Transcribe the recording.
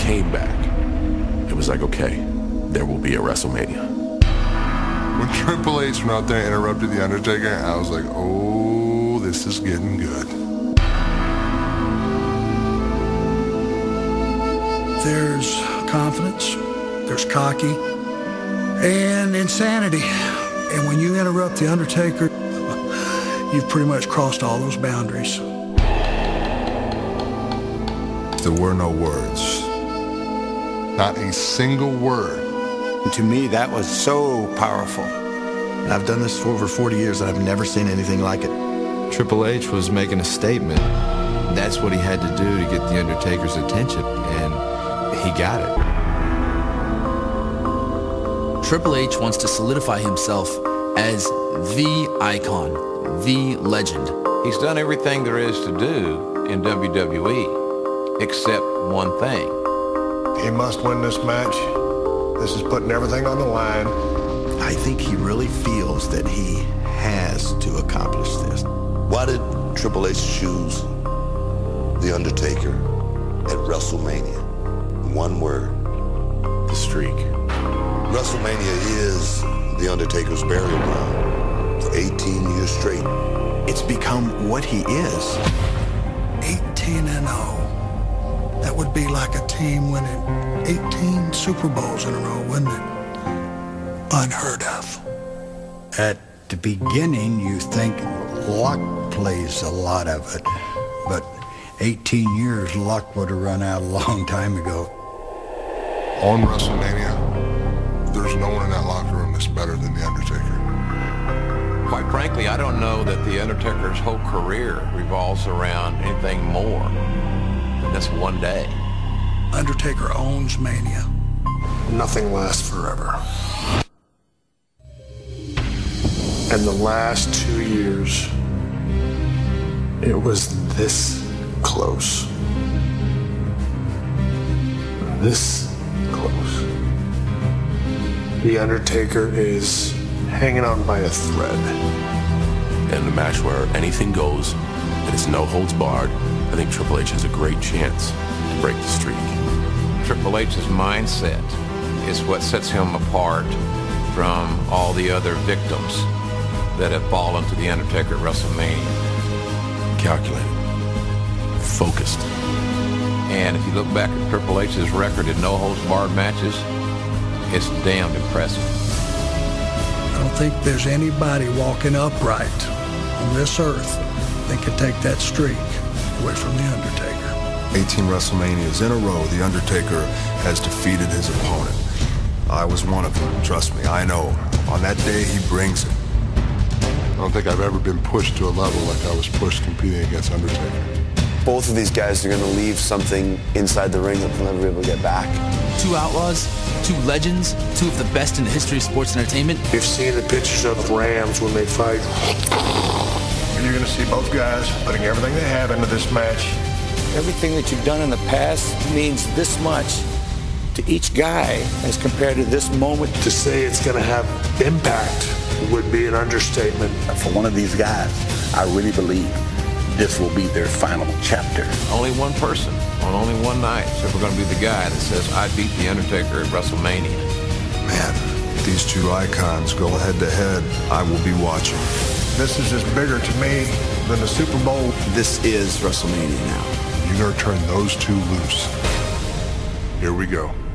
came back, it was like, okay, there will be a WrestleMania. When Triple H went out there and interrupted The Undertaker, I was like, oh, this is getting good. There's confidence, there's cocky, and insanity. And when you interrupt The Undertaker, you've pretty much crossed all those boundaries. There were no words. Not a single word. And to me, that was so powerful. And I've done this for over 40 years, and I've never seen anything like it. Triple H was making a statement. That's what he had to do to get The Undertaker's attention, and he got it. Triple H wants to solidify himself as the icon, the legend. He's done everything there is to do in WWE, except one thing. He must win this match. This is putting everything on the line. I think he really feels that he has to accomplish this. Why did Triple H choose The Undertaker at WrestleMania? One word: The streak. WrestleMania is The Undertaker's burial ground for 18 years straight. It's become what he is. 18-0. That would be like a team winning 18 Super Bowls in a row, wouldn't it? Unheard of. At the beginning, you think luck plays a lot of it, but 18 years, luck would have run out a long time ago. On WrestleMania, there's no one in that locker room that's better than The Undertaker. Quite frankly, I don't know that The Undertaker's whole career revolves around anything more than this one day. Undertaker owns Mania. Nothing lasts forever. And the last 2 years, it was this close. This close. The Undertaker is hanging on by a thread. In a match where anything goes and it's no holds barred, I think Triple H has a great chance to break the streak. Triple H's mindset is what sets him apart from all the other victims that have fallen to The Undertaker at WrestleMania. Calculated. Focused. And if you look back at Triple H's record in no-holds-barred matches, it's damned impressive. I don't think there's anybody walking upright on this earth that can take that streak away from The Undertaker. 18 WrestleManias in a row, The Undertaker has defeated his opponent. I was one of them, trust me, I know. On that day, he brings it. I don't think I've ever been pushed to a level like I was pushed competing against Undertaker. Both of these guys are going to leave something inside the ring that they'll never be able to get back. Two outlaws, two legends, two of the best in the history of sports entertainment. You've seen the pictures of the Rams when they fight. And you're going to see both guys putting everything they have into this match. Everything that you've done in the past means this much to each guy as compared to this moment. To say it's going to have impact would be an understatement. For one of these guys, I really believe this will be their final chapter. Only one person on only one night is ever going to be the guy that says, I beat The Undertaker at WrestleMania. Man, if these two icons go head-to-head, I will be watching. This is just bigger to me than the Super Bowl. This is WrestleMania now. You're going to turn those two loose. Here we go.